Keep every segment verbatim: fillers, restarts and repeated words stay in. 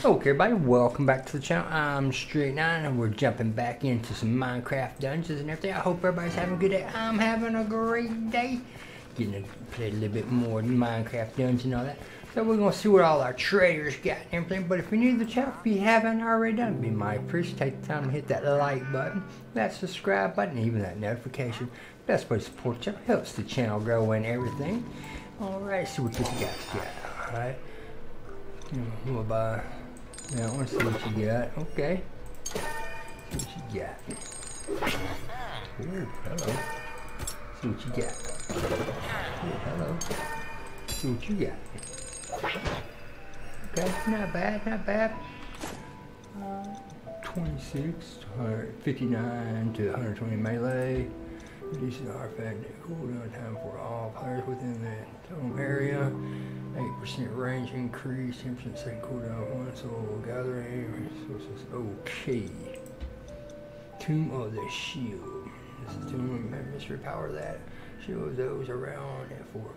Okay, everybody, welcome back to the channel. I'm Straight Nine, and we're jumping back into some Minecraft dungeons and everything. I hope everybody's having a good day. I'm having a great day. Getting to play a little bit more Minecraft dungeons and all that. So we're going to see what all our traders got and everything. But if you're new to the channel, if you haven't already done, it'd be my appreciation. Take the time to hit that like button, that subscribe button, even that notification. Best way to support the channel. Helps the channel grow and everything. Alright, see what you guys got. Alright. We'll buy. Now, I want to see what you got. Okay. See what you got. Ooh, hello. See what you got. Ooh, hello. See what you got. Okay, not bad, not bad. Uh, twenty-six, one fifty-nine to one hundred twenty melee. Reduces artifact cooldown time for all players within the home area. eight percent range increase, ten percent second cooldown, one soul gathering resources. Okay. Tomb of the Shield. This is Tomb of Mystery Power that shields those around it for.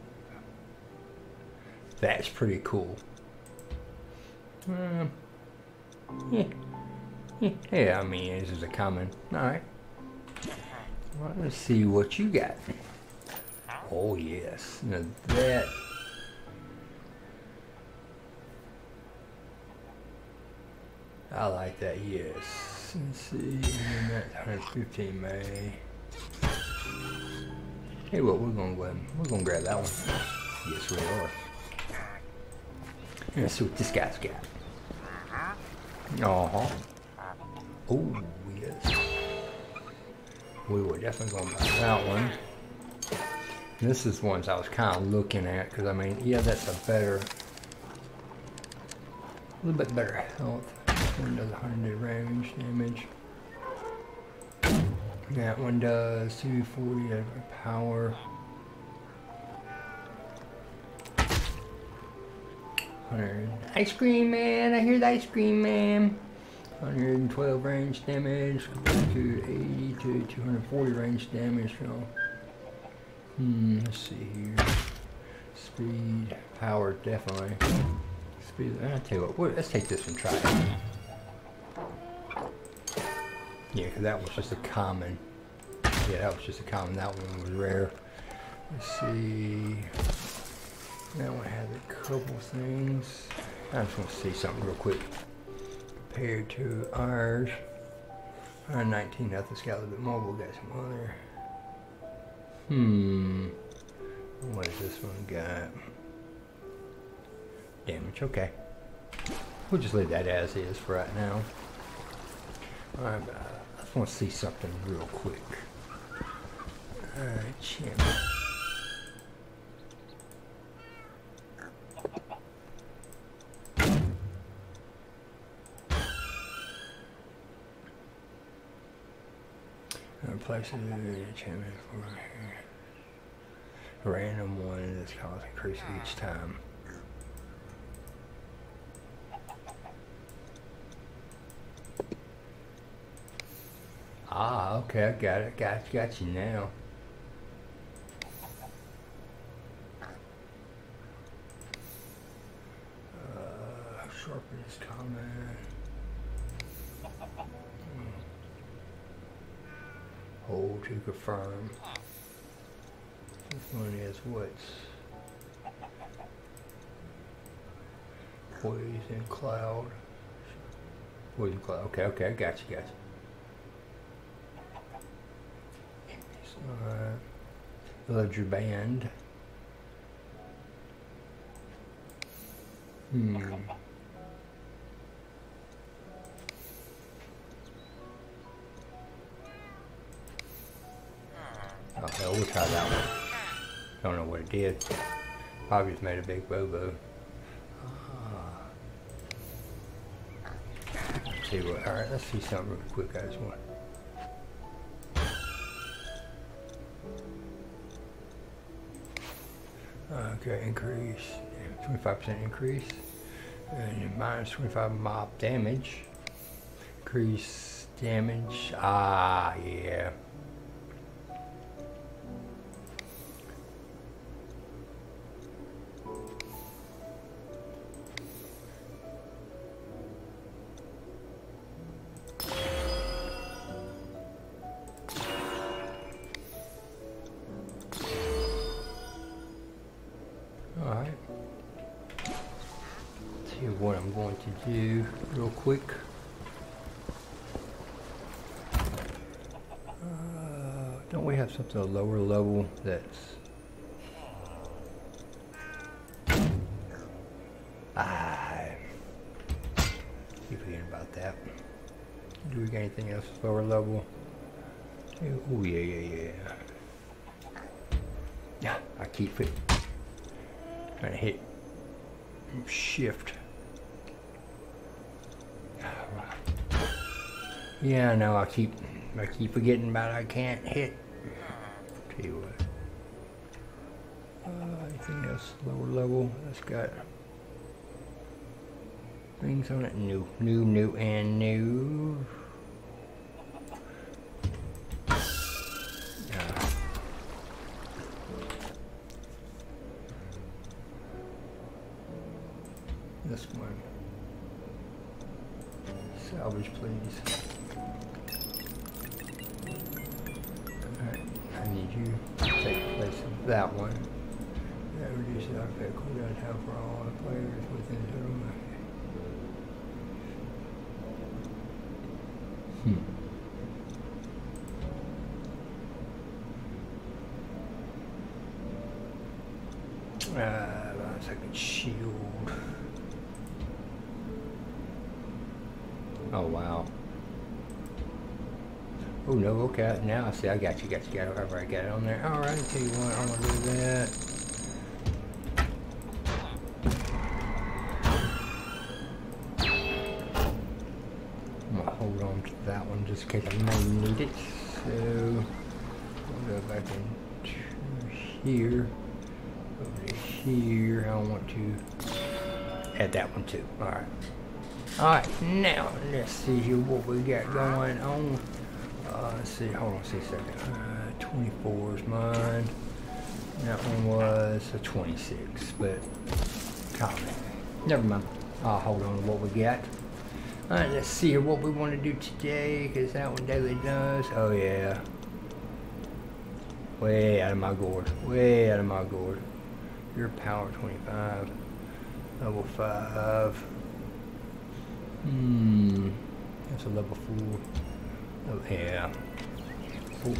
That's pretty cool. Um, yeah. yeah. Yeah, I mean, this is a common. Alright. Well, let's see what you got. Oh, yes. Now that. I like that, yes. Let's see, that's one hundred fifteen May. Hey, what we're gonna go ahead, we're gonna grab that one. Yes, we are. Let's see what this guy's got. Uh huh. Oh, yes. We were definitely gonna buy that one. This is ones I was kind of looking at because I mean, yeah, that's a better, a little bit better health. One does one hundred range damage. That one does two forty of power. one hundred. Ice cream man, I hear the ice cream man. one hundred twelve range damage compared to eighty to two hundred forty range damage. So, hmm, let's see here. Speed, power, definitely. Speed. I'll tell you what. Let's take this and try it. Yeah, because that was just a common. Yeah, that was just a common. That one was rare. Let's see. That one has a couple things. I just want to see something real quick. Compared to ours. one nineteen, nothing's got a little bit more. We'll get some other. Hmm. What does this one got? Damage, okay. We'll just leave that as is for right now. Alright, but I just want to see something real quick. Alright, champion. Replace the champion for a random one that's cost increases each time. Ah, okay, I got it. Got, got you now. Uh, sharpen is common. Hmm. Hold to confirm. This one is what's poison cloud. Poison cloud. Okay, okay, I got you, got you. Alright, villager band. Hmm. Okay, we'll try that one. Don't know what it did. Probably just made a big bobo. Ah. Let's see what. Alright, let's see something real quick. I just want. Okay, increase, twenty-five percent increase, and minus twenty-five mob damage, increase damage, ah, yeah. what I'm going to do real quick. Uh, don't we have something a lower level that's... Ah, keep forgetting about that. Do we got anything else lower level? Oh yeah, yeah, yeah. Yeah, I keep it. Trying to hit shift. Yeah, I know. I keep I keep forgetting about. I can't hit. Tell you what. Uh, anything else lower level? That's got things on it. New, new, new, and new. This one. Salvage, please. Alright, I need you to take place of that one. That reduces the artifact cooldown time for all the players within the room. Hmm. Uh, one second, shield. Oh wow. Oh no, okay, now I see, I got you, got you, got it, alright, got it on there. Alright, tell you what, I'm gonna do that. I'm gonna hold on to that one just in case I may need it. So, we'll go back into here, over to here. I want to add that one too, alright. Alright, now let's see here what we got going on. Uh, let's see, hold on, see a second. Uh, twenty-four is mine. That one was a twenty-six, but oh, never mind. I'll hold on to what we got. Alright, let's see here what we want to do today, because that one daily does. Oh, yeah. Way out of my gourd. Way out of my gourd. Your power twenty-five. Level five. Hmm, that's a level four. Oh yeah. Oh.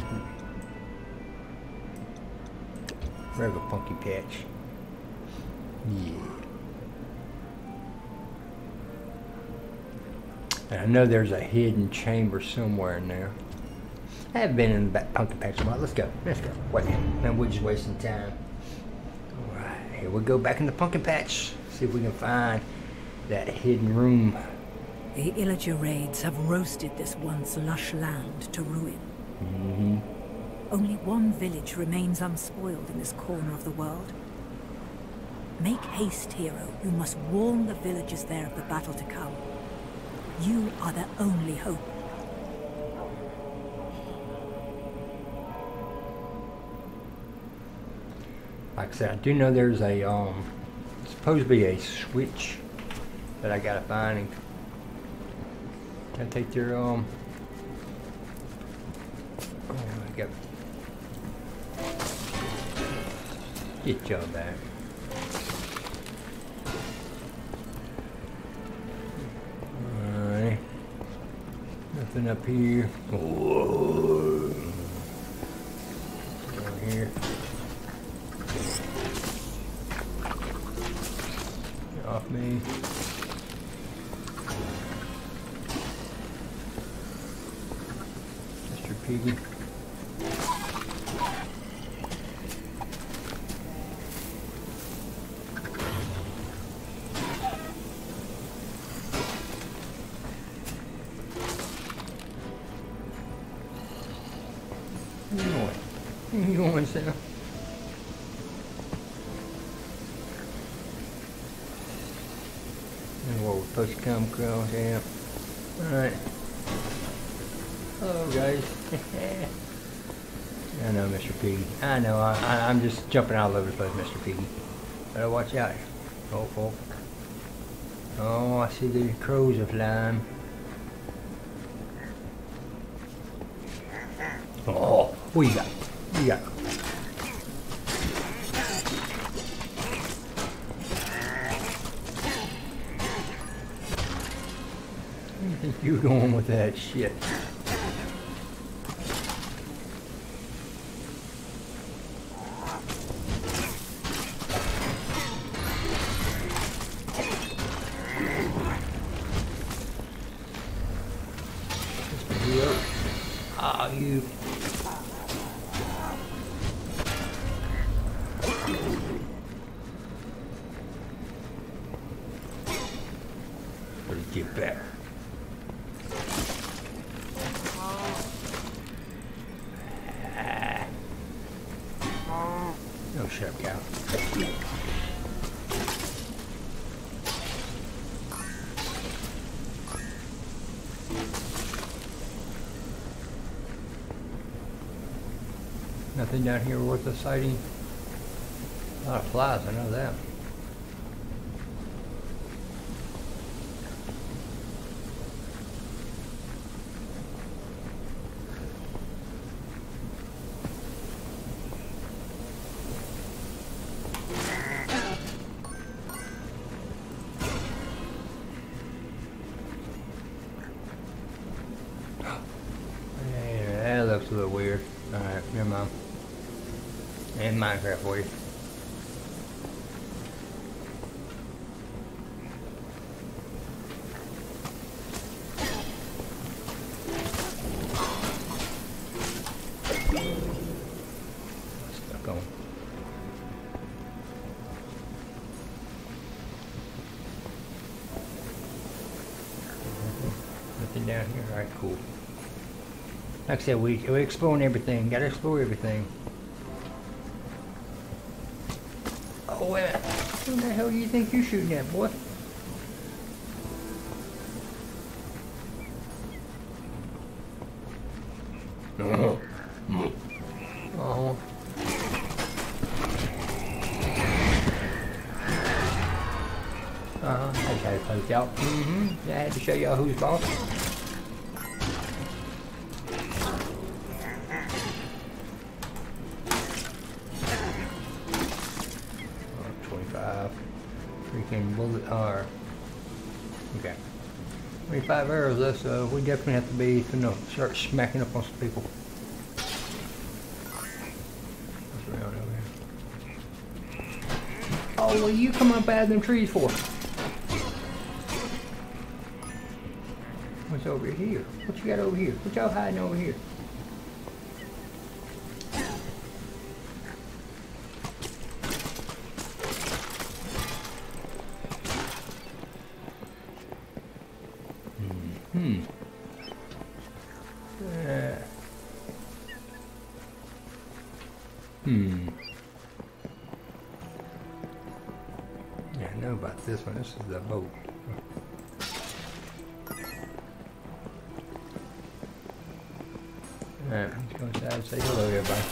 Regular pumpkin patch. Yeah. And I know there's a hidden chamber somewhere in there. I haven't been in the back pumpkin patch a while. Let's go. Let's go. Wait. Man, we're just wasting time. All right, here we go back in the pumpkin patch. See if we can find that hidden room. The Illager raids have roasted this once lush land to ruin. Mm-hmm. Only one village remains unspoiled in this corner of the world. Make haste, hero. You must warn the villagers there of the battle to come. You are their only hope. Like I said, I do know there's a, um, supposed to be a switch that I gotta find and I take their, um, oh, I got, get y'all back. Alright, nothing up here. Whoa. Down here. Get off me. Piggy. You going? You going, Sam? And what we're supposed to come across, yeah. Alright. Hello, guys. I know, Mister Piggy. I know, I, I, I'm just jumping all over the place, Mister Piggy. Better watch out. Oh, oh. Oh, I see the crows are flying. Oh, what you got? What you got? Where do you think you were going with that shit? Ah, oh, you. Where did you get back? No, shut up, cow. Nothing down here worth a sighting. A lot of flies, I know that. Yeah, that looks a little weird. Alright, never mind. And Minecraft for you. Stuck on. Nothing down here. Alright, cool. Like I said, we, we're exploring everything. Gotta explore everything. Oh, wait a minute. Who the hell do you think you're shooting at, boy? Oh. Oh. Uh-huh. That's how it plays out. Mm-hmm. I had to show y'all who's boss. Freaking bullet R. Okay. twenty-five arrows left, so we definitely have to be, you know, start smacking up on some people. What's around over here? Oh, well, you come up out of them trees for? What's over here? What you got over here? What y'all hiding over here? Hmm. Uh. Hmm. Yeah, I know about this one. This is the boat. Alright, let's go inside and say hello to everybody.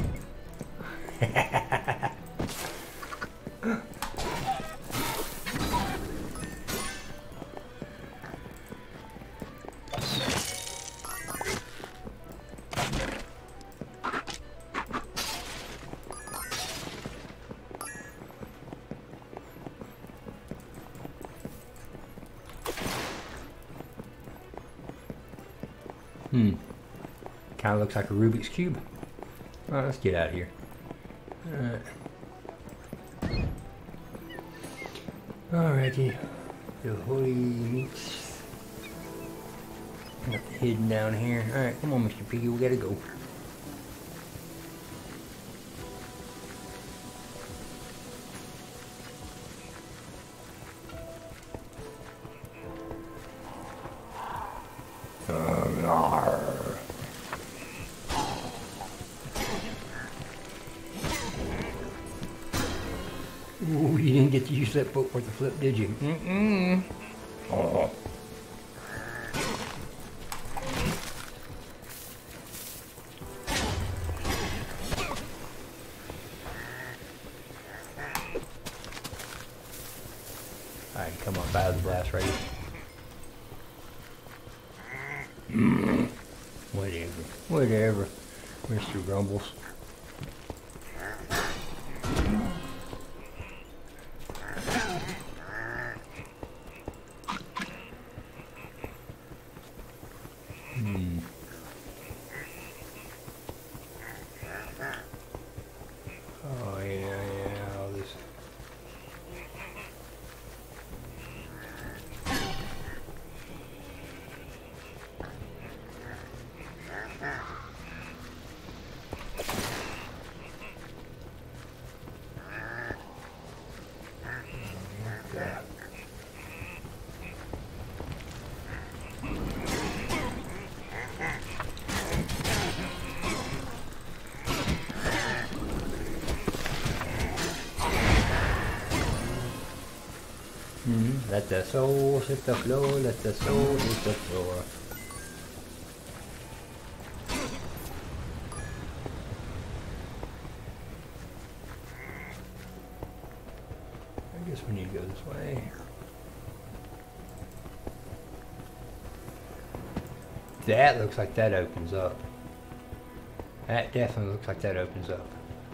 Hmm. Kind of looks like a Rubik's Cube. Alright, let's get out of here. Alright. Alrighty. The holy meats. Nothing hidden down here. Alright, come on, Mister Piggy, we gotta go. Ooh, you didn't get to use that boat worth the flip, did you? Mm-mm. Oh. I can come up out of the blast radius. Mm. Whatever. Whatever, Mister Grumbles. Let the soul hit the floor, let the soul hit the floor. I guess we need to go this way. That looks like that opens up. That definitely looks like that opens up.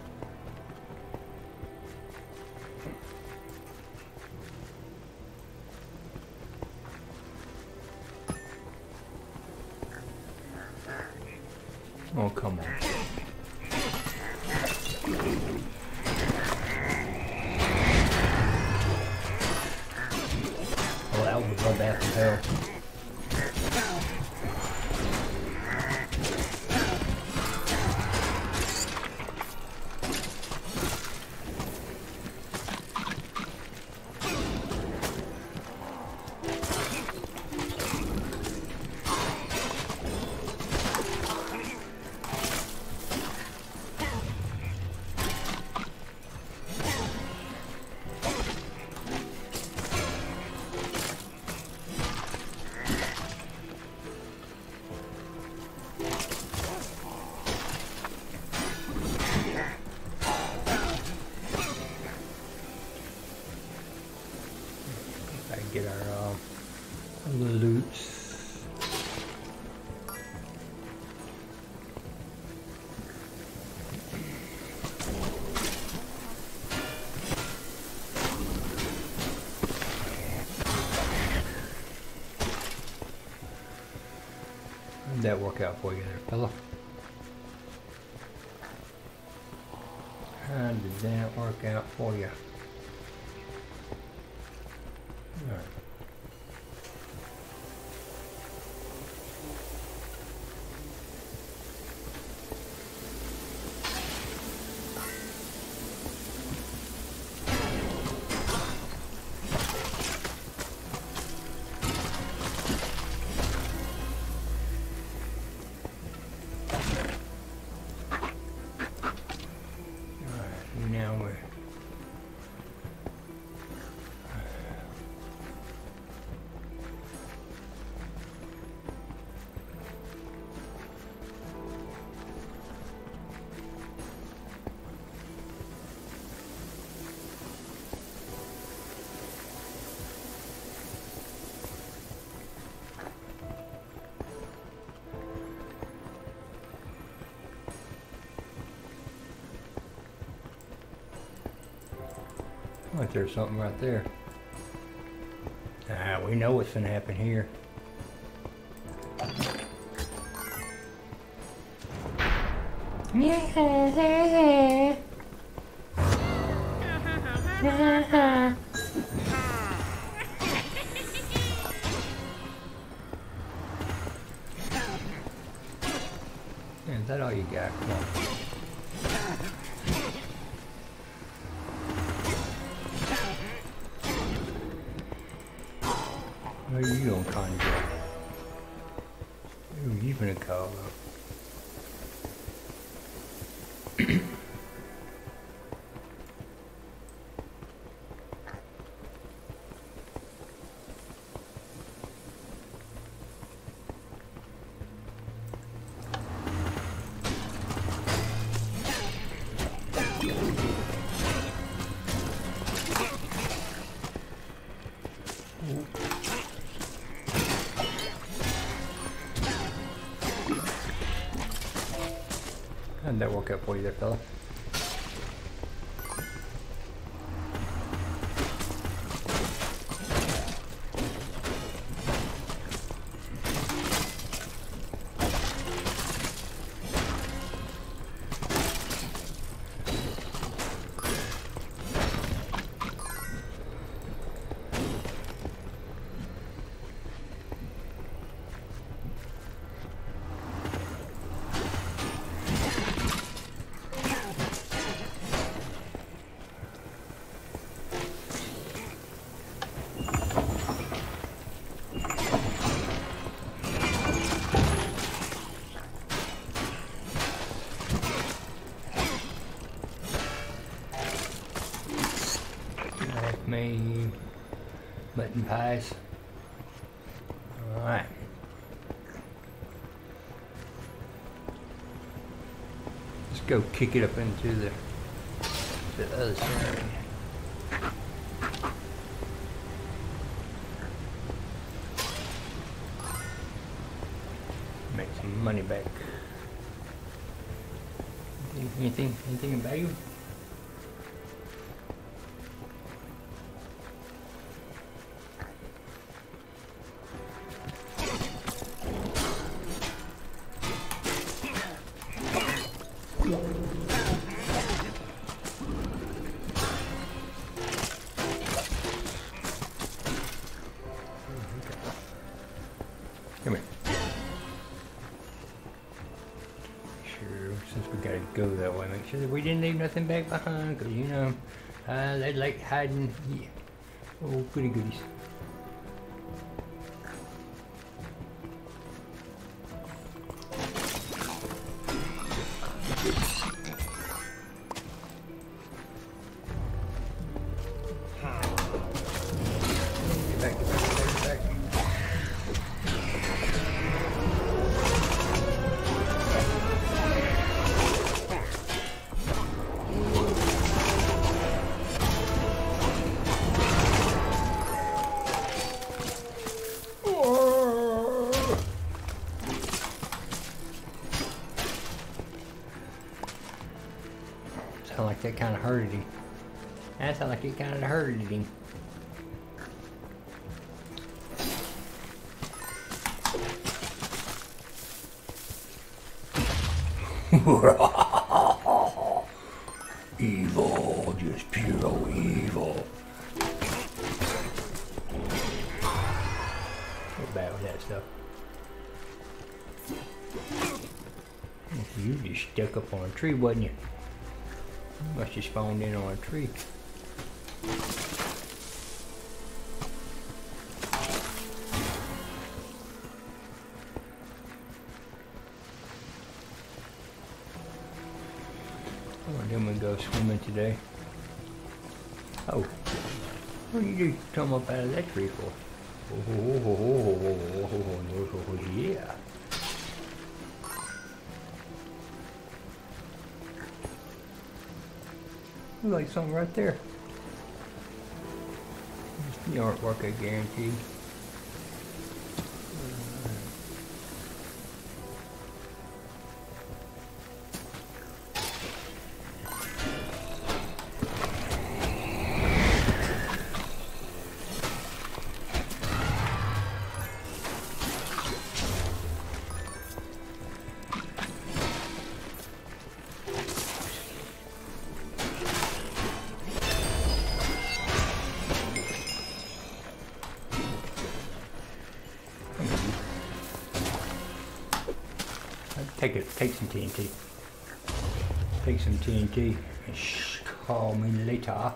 Oh, come on. Oh, that was a bloodbath from hell. Get our uh, loots. How'd that work out for you there, fella? How did that work out for you? All right. Now we're like there's something right there. Ah, we know what's gonna happen here. Yeah. Is that all you got? Come on. What are you gonna conjure up? Who are you gonna call up? How'd that work out for you there, fella? mutton pies. Alright. Let's go kick it up into the, the other side. Make some money back. Anything, anything about you? Come here. Sure, since we gotta go that way, make sure that we didn't leave nothing back behind, because you know, uh, they like hiding. Yeah. Oh, goody goodies. Get back, get back, get back, get back. Sound like that kind of hurted him. That sounded like it kind of hurted him. Evil, just pure evil. Get bad with that stuff. You just stuck up on a tree, wasn't you? You must have spawned in on a tree. Oh, then we go swimming today. Oh, what did you come up out of that tree for? Oh, oh, oh, oh, oh, oh, oh, oh, yeah. Look like something right there. It's the artwork, I guarantee. Take it. Take some T N T. Take some T N T and shh, call me later.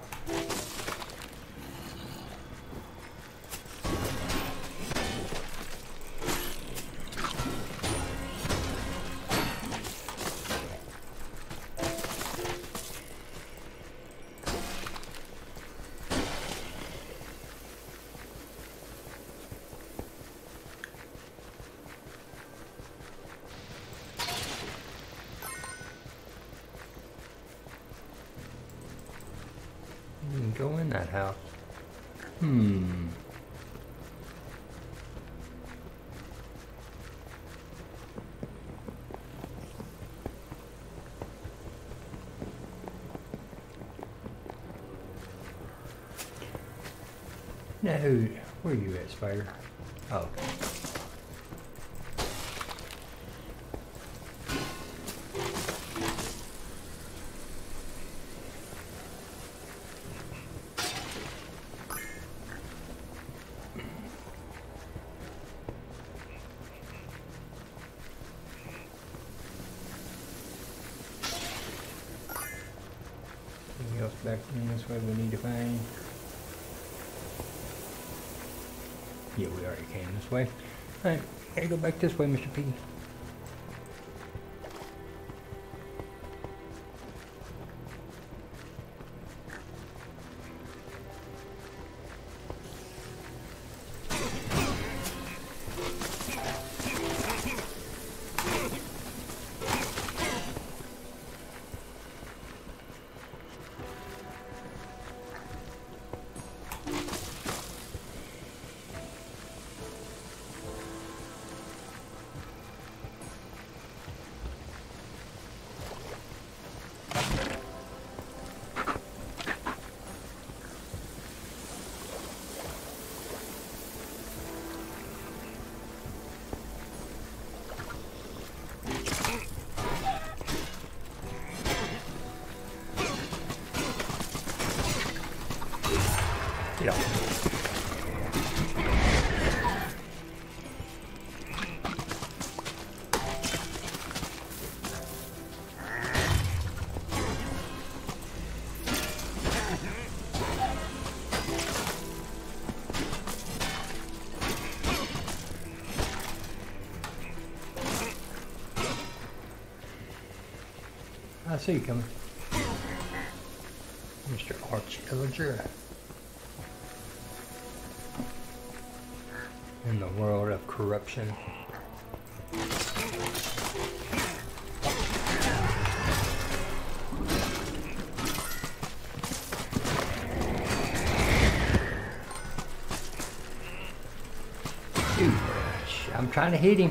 You can go in that house. Hmm. Now, where are you at, Spider? Oh. Anything else back in this way we need to find? Yeah, we already came this way. Alright, gotta go back this way, Mister P. I see you coming. Mister Arch Illager. In the world of corruption. Dude, I'm trying to hit him.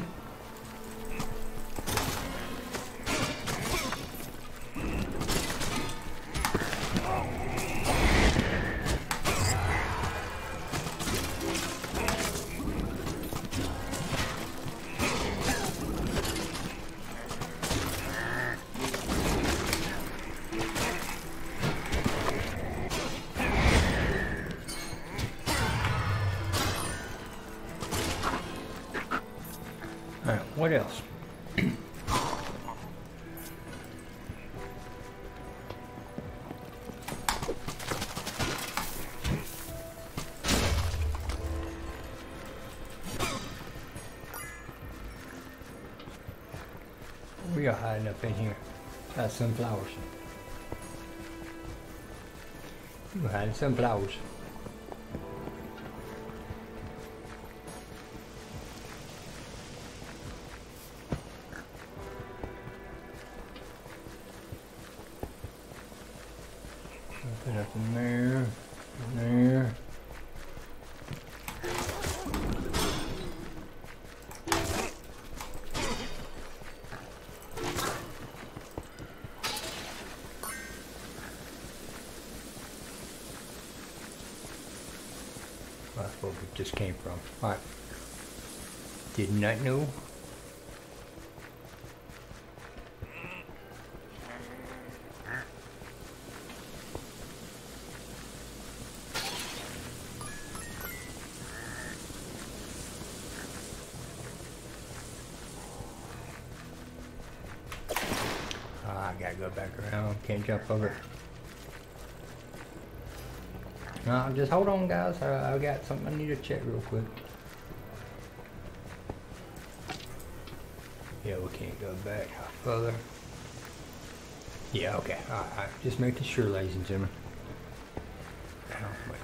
Alright, what else? We are hiding up in here. Got some flowers. We're hiding some flowers. Put up in there, in there. That's where we just came from. Alright. Did not know. I gotta go back around. Can't jump over it. No, just hold on, guys. I, I got something I need to check real quick. Yeah, we can't go back further. Yeah, okay. All right. Just making sure, ladies and gentlemen. Ow, my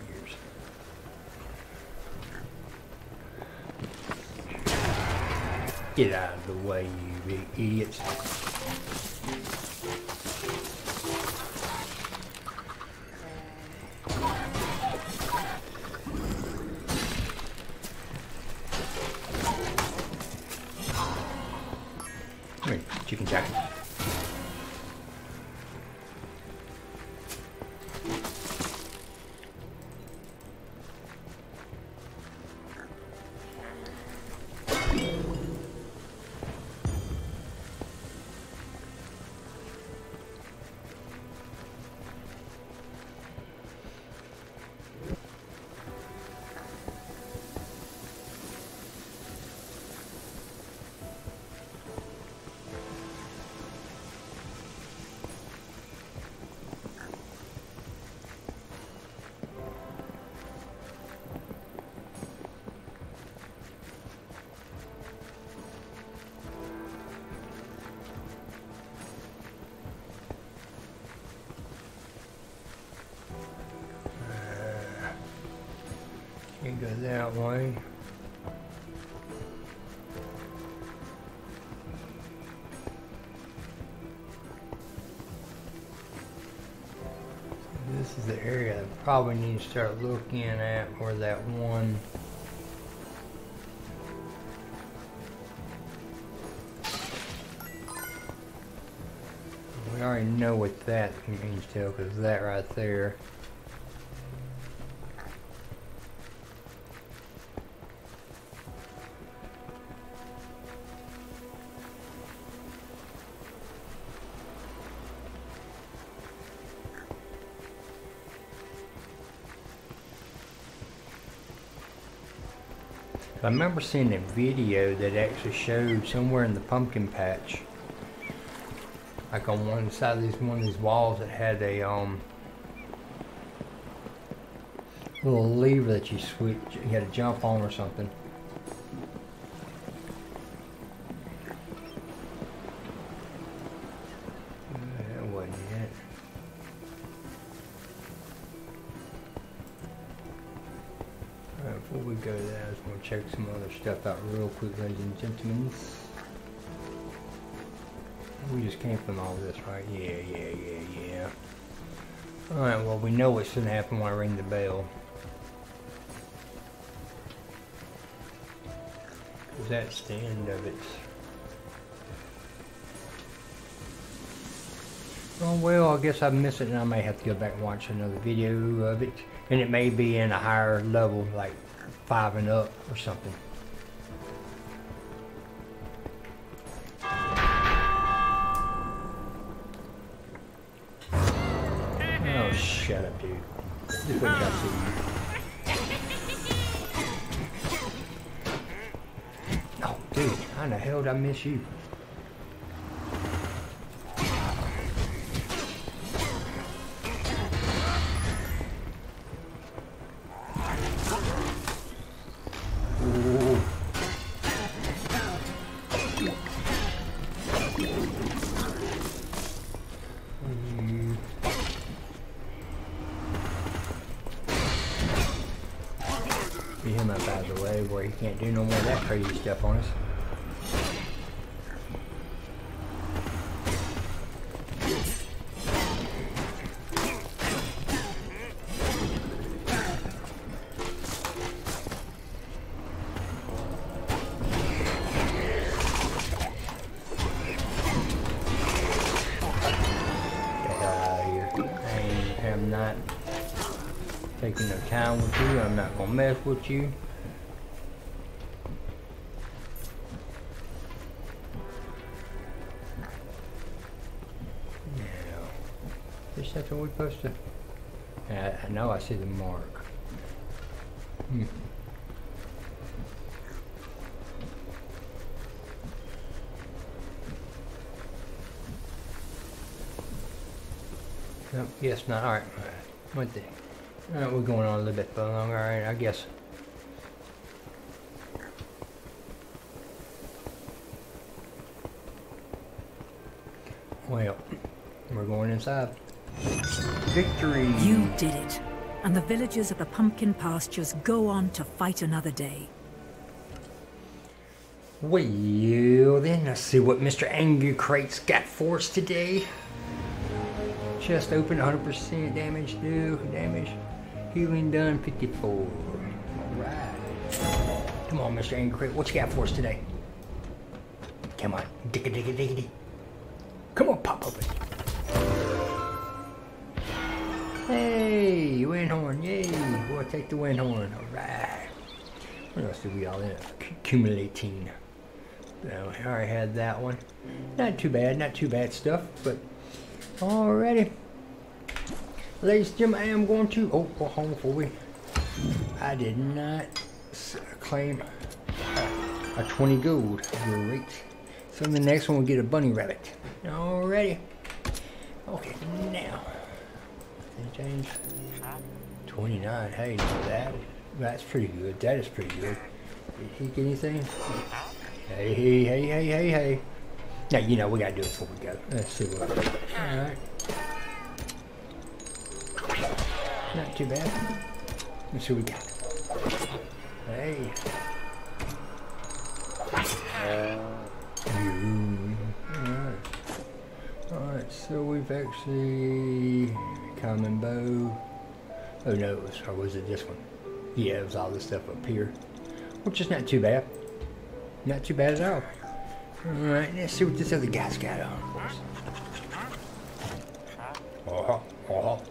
ears. Get out of the way, you big idiots. Wait, chicken jacket. Can't go that way. This is the area I probably need to start looking at where that one we already know what that means too, because that right there. I remember seeing a video that actually showed somewhere in the pumpkin patch, like on one side of these one of these walls, that had a um little lever that you switch, you had to jump on or something. go to that. I was going to check some other stuff out real quick, ladies and gentlemen. We just came from all this, right? Yeah, yeah, yeah, yeah. Alright, well, we know what's going to happen when I ring the bell. Because that stand of it. Oh, well, I guess I missed it and I may have to go back and watch another video of it. And it may be in a higher level, like five and up or something. Oh, shut up, dude. Just wait till I see you. Oh, dude, how in the hell did I miss you? Get him up out of the way where he can't do no more of that crazy stuff on us. Get the hell out of here. I ain't, I'm not taking no time with you. I'm not gonna mess with you. Now, is something we're supposed to? I, I know I see the mark. Hmm. Nope, yes, not. All right. What the? Alright, we're going on a little bit long. Alright, I guess. Well, we're going inside. Victory! You did it. And the villagers of the pumpkin pastures go on to fight another day. Well, then let's see what Mister Angry Crate's got for us today. Chest open, one hundred percent damage, do damage. Healing done, fifty-four. Alright. Come on, Mister Angry Crate, what you got for us today? Come on. Digga digga digga. Come on, pop open. Hey, wind horn, yay. We'll take the wind horn. Alright. What else did we all end up accumulating? So, I already had that one. Not too bad, not too bad stuff, but alrighty. Ladies and gentlemen, I am going to, oh, go home before we, I did not claim a twenty gold. Great. So the next one we'll get a bunny rabbit. Alrighty. Okay, now, change, twenty-nine, hey, that, that's pretty good, that is pretty good. Did he get anything? Hey, hey, hey, hey, hey, hey. Now, you know, we gotta do it before we go. Let's see what, alright. Not too bad. Let's see what we got. Hey. Alright. Alright, so we've actually common bow. Oh no, it was, or was it this one? Yeah, it was all this stuff up here. Which is not too bad. Not too bad at all. Alright, let's see what this other guy's got on. Oh, oh.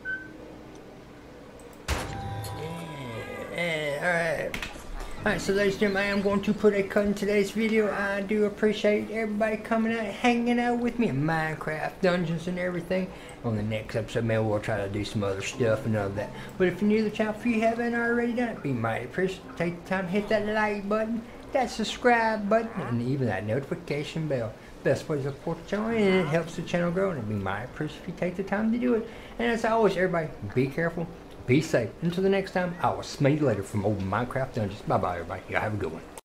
Yeah, alright. Alright, so ladies and gentlemen, I am going to put a cut in today's video. I do appreciate everybody coming out, hanging out with me in Minecraft, Dungeons and everything. On the next episode, maybe we'll try to do some other stuff and all that. But if you're new to the channel, if you haven't already done it, be mighty appreciative. Take the time to hit that like button, that subscribe button, and even that notification bell. Best way to support the channel, and it helps the channel grow, and it'd be mighty appreciative if you take the time to do it. And as always, everybody, be careful. Be safe. Until the next time, I will smell you later from old Minecraft Dungeons. Bye bye, everybody. Y'all have a good one.